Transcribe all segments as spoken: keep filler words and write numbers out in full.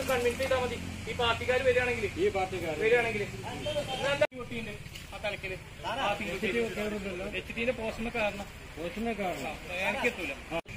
Convince ചെയ്താൽ മതി. ഈ പാർട്ടിക്കാർ വരികയാണെങ്കിൽ ഈ പാർട്ടിക്കാർ വരികയാണെങ്കിൽ ആ തലക്കല് എച്ച് ടിന്റെ പോസ്റ്റിന്റെ കാരണം പോസ്റ്റിന്റെ കാരണം എനിക്കെത്തൂല.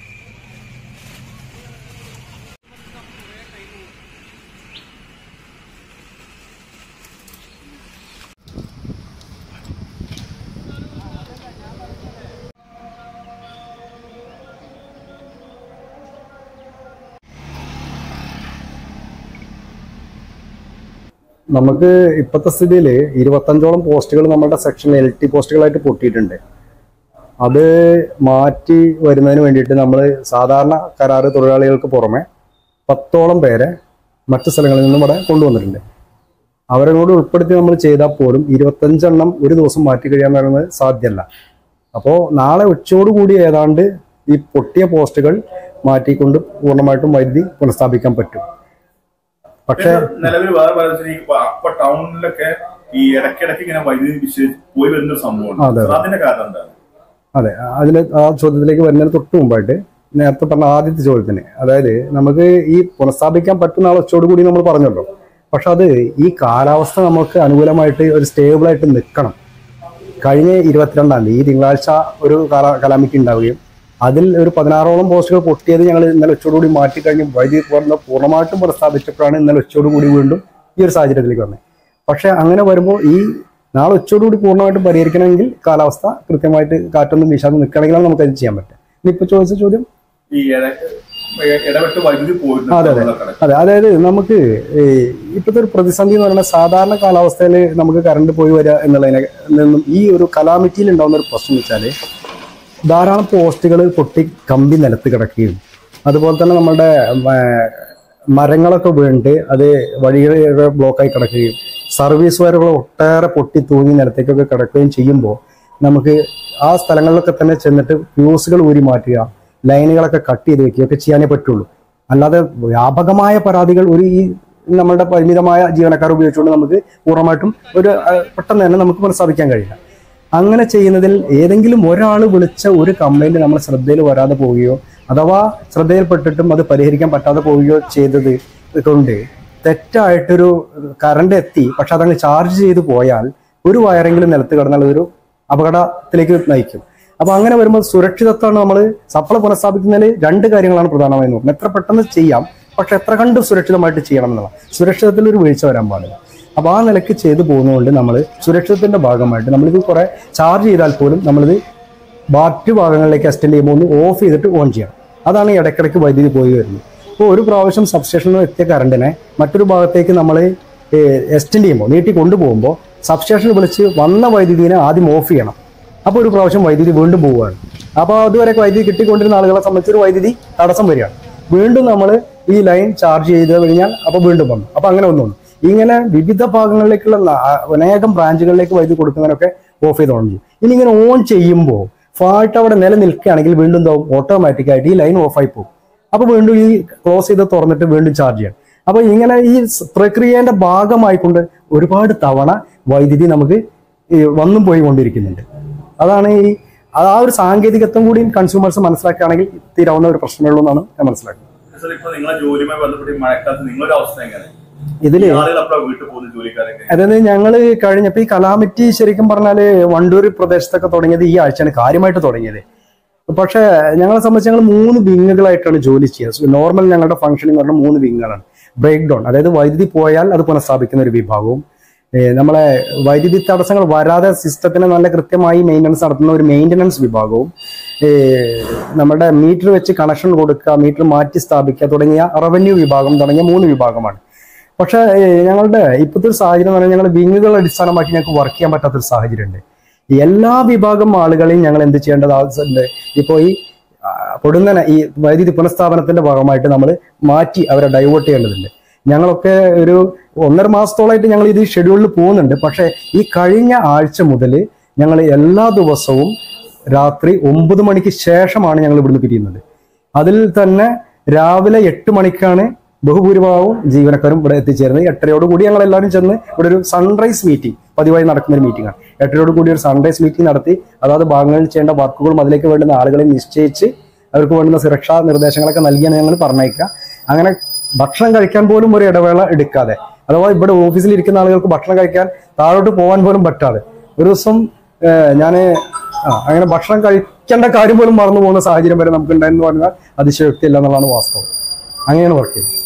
നമുക്ക് ഇപ്പോഴത്തെ സ്ഥിതിയിൽ ഇരുപത്തഞ്ചോളം പോസ്റ്റുകൾ നമ്മുടെ സെക്ഷൻ എൽ ടി പോസ്റ്റുകളായിട്ട് പൊട്ടിയിട്ടുണ്ട്. അത് മാറ്റി വരുന്നതിന് വേണ്ടിയിട്ട് നമ്മൾ സാധാരണ കരാറ് തൊഴിലാളികൾക്ക് പുറമെ പത്തോളം പേരെ മറ്റു സ്ഥലങ്ങളിൽ നിന്നും ഇവിടെ കൊണ്ടുവന്നിട്ടുണ്ട്. അവരെ കൂടി ഉൾപ്പെടുത്തി നമ്മൾ ചെയ്താൽ പോലും ഇരുപത്തഞ്ചെണ്ണം ഒരു ദിവസം മാറ്റി കഴിയാൻ പറയുന്നത് സാധ്യമല്ല. അപ്പോൾ നാളെ ഉച്ചയോടുകൂടി ഏതാണ്ട് ഈ പൊട്ടിയ പോസ്റ്റുകൾ മാറ്റിക്കൊണ്ട് പൂർണ്ണമായിട്ടും വൈദ്യുതി പുനഃസ്ഥാപിക്കാൻ പറ്റും. പക്ഷേ നിലവിൽ വേറെ അപ്പൊ ടൗണിലൊക്കെ ഈ ഇടയ്ക്കിടയ്ക്ക് ഇങ്ങനെ വൈദ്യുതി പോയി വരുന്ന സംഭവമാണ്. അതിന്റെ കാരണം എന്താണ്? അതെ, അതിൽ ആ ചോദ്യത്തിലേക്ക് വരുന്നതിന് തൊട്ട് മുമ്പായിട്ട് നേരത്തെ പറഞ്ഞ ആദ്യത്തെ ചോദ്യത്തിന്, അതായത് നമുക്ക് ഈ പുനഃസ്ഥാപിക്കാൻ പറ്റുന്ന ആൾ ഉച്ചയോട് കൂടി നമ്മൾ പറഞ്ഞല്ലോ. പക്ഷെ അത് ഈ കാലാവസ്ഥ നമുക്ക് അനുകൂലമായിട്ട് ഒരു സ്റ്റേബിളായിട്ട് നിൽക്കണം. കഴിഞ്ഞ ഇരുപത്തിരണ്ടാം തീയതി ഈ തിങ്കളാഴ്ച ഒരു കാല കലാമിറ്റി ഉണ്ടാവുകയും അതിൽ ഒരു പതിനാറോളം പോസ്റ്റുകൾ പൊട്ടിയത് ഞങ്ങൾ ഇന്നലെ ഉച്ചയോടുകൂടി മാറ്റിക്കഴിഞ്ഞ് വൈദ്യുതി പൂർണ്ണ പൂർണ്ണമായിട്ടും പുനഃസ്ഥാപിച്ചപ്പോഴാണ് ഇന്നലെ ഉച്ചയോടുകൂടി വീണ്ടും ഈ ഒരു സാഹചര്യത്തിലേക്ക് വന്നത്. പക്ഷെ അങ്ങനെ വരുമ്പോൾ ഈ നാളെ ഉച്ചയോടുകൂടി പൂർണ്ണമായിട്ടും പരിഹരിക്കണമെങ്കിൽ കാലാവസ്ഥ കൃത്യമായിട്ട് കാറ്റൊന്നും വീശാതെ നിൽക്കണമെങ്കിലാണ് നമുക്ക് അത് ചെയ്യാൻ പറ്റുക. ഇനിയിപ്പോൾ ചോദിച്ച ചോദ്യം അതെ അതെ അതെ അതായത് നമുക്ക് ഇപ്പോഴത്തെ ഒരു പ്രതിസന്ധി എന്ന് പറയുന്നത് സാധാരണ കാലാവസ്ഥയിൽ നമുക്ക് കറണ്ട് പോയി വരിക എന്നുള്ളതിനെ നിന്നും ഈ ഒരു കലാമിറ്റിയിൽ ഉണ്ടാകുന്ന ഒരു പ്രശ്നം വെച്ചാൽ ധാരാളം പോസ്റ്റുകൾ പൊട്ടി കമ്പി നിലത്ത് കിടക്കുകയും അതുപോലെ തന്നെ നമ്മളുടെ മരങ്ങളൊക്കെ വീണിട്ട് അത് വഴികളൊക്കെ ബ്ലോക്കായി കിടക്കുകയും സർവീസ് വയറുകൾ ഒട്ടേറെ പൊട്ടി തൂങ്ങി നിലത്തേക്കൊക്കെ കിടക്കുകയും ചെയ്യുമ്പോൾ നമുക്ക് ആ സ്ഥലങ്ങളിലൊക്കെ തന്നെ ചെന്നിട്ട് ഫ്യൂസുകൾ ഊരി മാറ്റുക, ലൈനുകളൊക്കെ കട്ട് ചെയ്ത് വെക്കുകയൊക്കെ ചെയ്യാനേ പറ്റുള്ളൂ. അല്ലാതെ വ്യാപകമായ പരാതികൾ ഒരു ഈ നമ്മുടെ പരിമിതമായ ജീവനക്കാർ ഉപയോഗിച്ചുകൊണ്ട് നമുക്ക് പൂർണ്ണമായിട്ടും ഒരു പെട്ടെന്ന് തന്നെ നമുക്ക് പുനഃസ്ഥാപിക്കാൻ കഴിയില്ല. അങ്ങനെ ചെയ്യുന്നതിൽ ഏതെങ്കിലും ഒരാൾ വിളിച്ച ഒരു കംപ്ലൈന്റ് നമ്മുടെ ശ്രദ്ധയിൽ വരാതെ പോവുകയോ അഥവാ ശ്രദ്ധയിൽപ്പെട്ടിട്ടും അത് പരിഹരിക്കാൻ പറ്റാതെ പോവുകയോ ചെയ്തത് കൊണ്ട് തെറ്റായിട്ടൊരു കറണ്ട് എത്തി പക്ഷെ അതങ്ങ് ചാർജ് ചെയ്ത് പോയാൽ ഒരു വയറെങ്കിലും നിലത്ത് കിടന്നാൽ അതൊരു അപകടത്തിലേക്ക് നയിക്കും. അപ്പൊ അങ്ങനെ വരുമ്പോൾ സുരക്ഷിതത്വമാണ് നമ്മൾ സപ്ലൈ പുനഃസ്ഥാപിക്കുന്നതിൽ രണ്ട് കാര്യങ്ങളാണ് പ്രധാനമായി നോക്കുന്നത്. എത്ര പെട്ടെന്ന് ചെയ്യാം, പക്ഷെ എത്ര കണ്ട് സുരക്ഷിതമായിട്ട് ചെയ്യണം എന്നുള്ള സുരക്ഷിതത്തിൽ ഒരു വീഴ്ച വരാൻ പാടില്ല. അപ്പോൾ ആ നിലയ്ക്ക് ചെയ്തു പോകുന്നതുകൊണ്ട് നമ്മൾ സുരക്ഷിതത്തിന്റെ ഭാഗമായിട്ട് നമ്മളിത് കുറെ ചാർജ് ചെയ്താൽ പോലും നമ്മളിത് മറ്റു ഭാഗങ്ങളിലേക്ക് എക്സ്റ്റെൻഡ് ചെയ്യുമ്പോൾ ഒന്ന് ഓഫ് ചെയ്തിട്ട് ഓൺ ചെയ്യണം. അതാണ് ഇടയ്ക്കിടയ്ക്ക് വൈദ്യുതി പോയി വരുന്നത്. ഇപ്പോൾ ഒരു പ്രാവശ്യം സബ്സ്റ്റേഷനിൽ എത്തിയ കറണ്ടിനെ മറ്റൊരു ഭാഗത്തേക്ക് നമ്മൾ എക്സ്റ്റെൻഡ് ചെയ്യുമ്പോൾ നീട്ടി കൊണ്ടുപോകുമ്പോൾ സബ്സ്റ്റേഷനിൽ വിളിച്ച് വന്ന വൈദ്യുതിനെ ആദ്യം ഓഫ് ചെയ്യണം. അപ്പോൾ ഒരു പ്രാവശ്യം വൈദ്യുതി വീണ്ടും പോവുകയാണ്. അപ്പോൾ അതുവരെ വൈദ്യുതി കിട്ടിക്കൊണ്ടിരുന്ന ആളുകളെ സംബന്ധിച്ചൊരു വൈദ്യുതി തടസ്സം വരികയാണ്. വീണ്ടും നമ്മൾ ഈ ലൈൻ ചാർജ് ചെയ്ത് കഴിഞ്ഞാൽ അപ്പോൾ വീണ്ടും വന്നു. അപ്പോൾ അങ്ങനെ ഒന്നും ഇങ്ങനെ വിവിധ ഭാഗങ്ങളിലേക്കുള്ള അനേകം ബ്രാഞ്ചുകളിലേക്ക് വൈദ്യുതി കൊടുക്കുന്നതിനൊക്കെ ഓഫ് ചെയ്ത് ഓൺ ചെയ്യും. ഇനി ഇങ്ങനെ ഓൺ ചെയ്യുമ്പോൾ ഫാൾട്ട് അവിടെ നിലനിൽക്കുകയാണെങ്കിൽ വീണ്ടും എന്താവും, ഓട്ടോമാറ്റിക്കായിട്ട് ഈ ലൈൻ ഓഫായി പോകും. അപ്പോൾ വീണ്ടും ഈ ക്ലോസ് ചെയ്ത് തുറന്നിട്ട് വീണ്ടും ചാർജ് ചെയ്യണം. അപ്പോൾ ഇങ്ങനെ ഈ പ്രക്രിയേന്റെ ഭാഗമായിക്കൊണ്ട് ഒരുപാട് തവണ വൈദ്യുതി നമുക്ക് വന്നും പോയി കൊണ്ടിരിക്കുന്നുണ്ട്. അതാണ് ഈ ആ ഒരു സാങ്കേതികത്വം കൂടി കൺസ്യൂമേഴ്സ് മനസ്സിലാക്കുകയാണെങ്കിൽ തീരാവുന്ന ഒരു പ്രശ്നമുള്ളൂ എന്നാണ് ഞാൻ മനസ്സിലാക്കുന്നത്. ഇതില് അതായത് ഞങ്ങള് കഴിഞ്ഞപ്പോ ഈ കലാമിറ്റി ശരിക്കും പറഞ്ഞാല് വണ്ടൂർ പ്രദേശത്തൊക്കെ തുടങ്ങിയത് ഈ ആഴ്ചയാണ് കാര്യമായിട്ട് തുടങ്ങിയത്. പക്ഷെ ഞങ്ങളെ സംബന്ധിച്ച് ഞങ്ങൾ മൂന്ന് വിങ്ങുകളായിട്ടാണ് ജോലി ചെയ്യുക. നോർമൽ ഞങ്ങളുടെ ഫംഗ്ഷനിങ് പറഞ്ഞ മൂന്ന് വിങ്ങുകളാണ്. ബ്രേക്ക് ഡൗൺ, അതായത് വൈദ്യുതി പോയാൽ അത് പുനഃസ്ഥാപിക്കുന്ന ഒരു വിഭാഗവും, നമ്മളെ വൈദ്യുതി തടസ്സങ്ങൾ വരാതെ സിസ്റ്റത്തിന് നല്ല കൃത്യമായി മെയിൻ്റനൻസ് നടത്തുന്ന ഒരു മെയിൻ്റനൻസ് വിഭാഗവും, നമ്മുടെ മീറ്റർ വെച്ച് കണക്ഷൻ കൊടുക്കുക, മീറ്റർ മാറ്റി സ്ഥാപിക്കുക തുടങ്ങിയ റവന്യൂ വിഭാഗം തുടങ്ങിയ മൂന്ന് വിഭാഗമാണ്. പക്ഷെ ഞങ്ങളുടെ ഇപ്പോഴത്തെ ഒരു സാഹചര്യം എന്ന് പറഞ്ഞാൽ ഞങ്ങൾ വിങ്ങുകൾ അടിസ്ഥാനമാക്കി ഞങ്ങൾക്ക് വർക്ക് ചെയ്യാൻ പറ്റാത്തൊരു സാഹചര്യമുണ്ട്. എല്ലാ വിഭാഗം ആളുകളെയും ഞങ്ങൾ എന്ത് ചെയ്യേണ്ടത് ആവശ്യമുണ്ട്. ഇപ്പോൾ ഈ പൊടുന്നനെ ഈ വൈദ്യുതി പുനഃസ്ഥാപനത്തിന്റെ ഭാഗമായിട്ട് നമ്മൾ മാറ്റി അവരെ ഡൈവേർട്ട് ചെയ്യേണ്ടതുണ്ട്. ഞങ്ങളൊക്കെ ഒരു ഒന്നര മാസത്തോളമായിട്ട് ഞങ്ങൾ ഇത് ഷെഡ്യൂളിൽ പോകുന്നുണ്ട്. പക്ഷേ ഈ കഴിഞ്ഞ ആഴ്ച മുതൽ ഞങ്ങൾ എല്ലാ ദിവസവും രാത്രി ഒമ്പത് മണിക്ക് ശേഷമാണ് ഞങ്ങൾ ഇവിടുന്ന് പിരിയുന്നത്. അതിൽ തന്നെ രാവിലെ എട്ട് മണിക്കാണ് ബഹുഭൂരിഭാഗവും ജീവനക്കാരും ഇവിടെ എത്തിച്ചേരുന്നത്. എട്ടരയോട് കൂടി ഞങ്ങൾ എല്ലാവരും ചെന്ന് ഇവിടെ ഒരു സൺറൈസ് മീറ്റിംഗ് പതിവായി നടക്കുന്ന ഒരു മീറ്റിംഗ് ആണ്. എട്ടരയോട് കൂടി ഒരു സൺറൈസ് മീറ്റിംഗ് നടത്തി അതാത് ഭാഗങ്ങളിൽ ചെയ്യേണ്ട വർക്കുകളും അതിലേക്ക് വേണ്ടുന്ന ആളുകളെ നിശ്ചയിച്ച് അവർക്ക് വേണ്ടുന്ന സുരക്ഷാ നിർദ്ദേശങ്ങളൊക്കെ നൽകിയാണ് ഞങ്ങൾ പറഞ്ഞയക്കുക. അങ്ങനെ ഭക്ഷണം കഴിക്കാൻ പോലും ഒരു ഇടവേള എടുക്കാതെ, അഥവാ ഇവിടെ ഓഫീസിൽ ഇരിക്കുന്ന ആളുകൾക്ക് ഭക്ഷണം കഴിക്കാൻ താഴോട്ട് പോകാൻ പോലും പറ്റാതെ ഒരു ദിവസം ഞാൻ അങ്ങനെ ഭക്ഷണം കഴിക്കേണ്ട കാര്യം പോലും മറന്നു പോകുന്ന സാഹചര്യം വരെ നമുക്ക് ഉണ്ടായെന്ന് പറഞ്ഞാൽ അതിശയോക്തിയില്ല എന്നുള്ളതാണ് വാസ്തവം. അങ്ങനെയാണ് വർക്ക് ചെയ്യുന്നത്.